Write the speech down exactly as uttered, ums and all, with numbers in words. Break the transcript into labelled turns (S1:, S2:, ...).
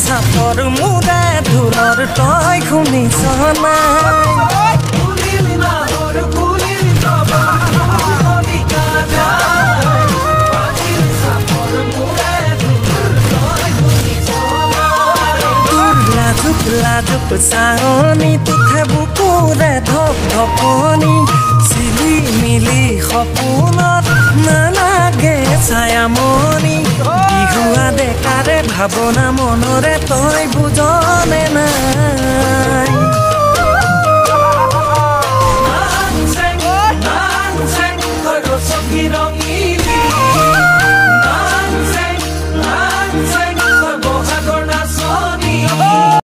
S1: চাপৰ মুৰে ধুৰৰ তই শুনিছ নাই লাজুক লাজুক চাৱনি তুঠে বুকুৰে ধপ ধপনি চিলি মিলি সপোনত নালাগে ছায়ামণি বিহুৱা ডেকাৰে ভাৱনা মনৰে তই বুজ